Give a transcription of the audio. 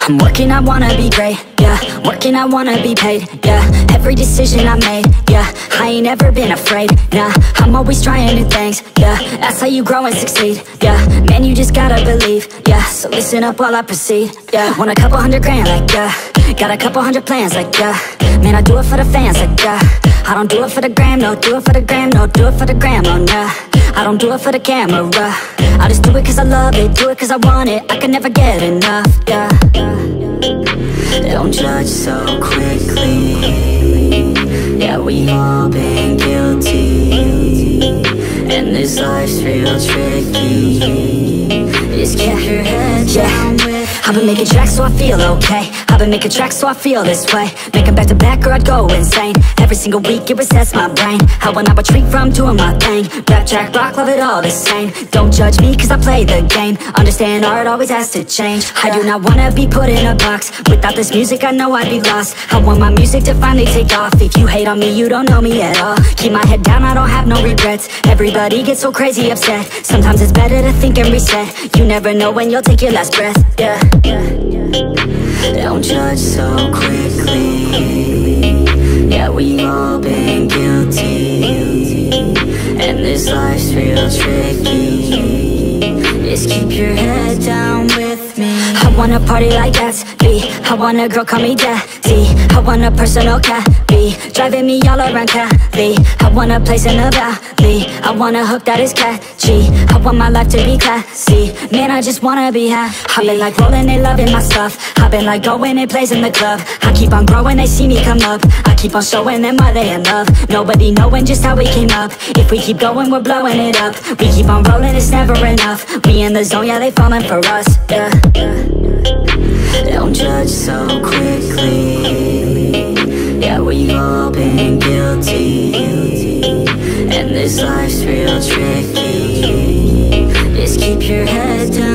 I'm working, I wanna be great, yeah. Working, I wanna be paid, yeah. Every decision I made, yeah. I ain't ever been afraid, nah. I'm always trying new things, yeah. That's how you grow and succeed, yeah. Man, you just gotta believe, yeah. So listen up while I proceed, yeah. Want a couple $100 grand, like, yeah. Got a couple 100 plans, like, yeah. Man, I do it for the fans, like, yeah. I don't do it for the gram, no. Do it for the gram, no. Do it for the gram, oh, nah. I don't do it for the camera, I just do it cause I love it. Do it cause I want it, I can never get enough, yeah. Don't judge so quickly, yeah, we all been guilty, and this life's real tricky. Just keep your head down with I've been making tracks so I feel okay. I've been making tracks so I feel this way. Make them back to back or I'd go insane. Every single week it resets my brain. How when I retreat from doing my thing. Rap, track, rock, love it all the same. Don't judge me cause I play the game. Understand art always has to change. I do not wanna be put in a box. Without this music I know I'd be lost. I want my music to finally take off. If you hate on me you don't know me at all. Keep my head down, I don't have no regrets. Everybody gets so crazy upset. Sometimes it's better to think and reset. You never know when you'll take your last breath, yeah. Don't judge so quickly, yeah, we've all been guilty, and this life's real tricky. Just keep your head down with me. I wanna party like Gatsby. I want a girl call me daddy. I want a personal cabby, driving me all around Cali. I want a place in the valley. I want a hook that is catchy. I want my life to be classy. Man, I just wanna be happy. I've been like rolling and loving my stuff. I've been like going and plays in the club. I keep on growing, they see me come up. I keep on showing them why they in love. Nobody knowing just how we came up. If we keep going, we're blowing it up. We keep on rolling, it's never enough. We in the zone, yeah, they falling for us, yeah. Don't judge so quickly, yeah, we've all been guilty, and this life's real tricky. Just keep your head down.